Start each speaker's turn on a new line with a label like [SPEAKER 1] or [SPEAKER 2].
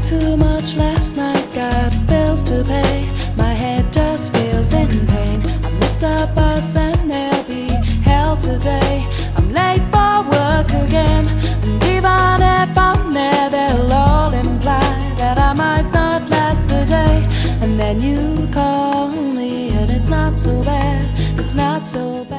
[SPEAKER 1] too much last night, got bills to pay. My head just feels in pain. I missed the bus and there'll be hell today. I'm late for work again, and even if I'm there, they'll all imply that I might not last the day. And then you call me and it's not so bad, it's not so bad.